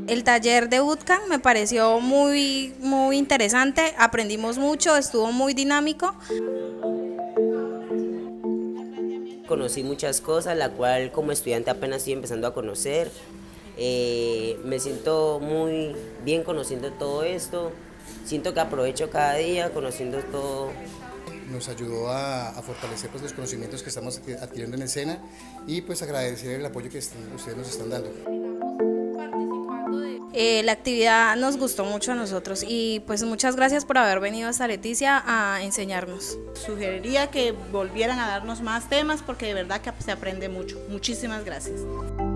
El taller de bootcamp me pareció muy interesante, aprendimos mucho, estuvo muy dinámico. Conocí muchas cosas, la cual como estudiante apenas estoy empezando a conocer. Me siento muy bien conociendo todo esto, siento que aprovecho cada día conociendo todo. Nos ayudó a fortalecer pues, los conocimientos que estamos adquiriendo en el SENA y pues agradecer el apoyo que ustedes nos están dando. La actividad nos gustó mucho a nosotros y pues muchas gracias por haber venido hasta Leticia a enseñarnos. Sugeriría que volvieran a darnos más temas porque de verdad que se aprende mucho. Muchísimas gracias.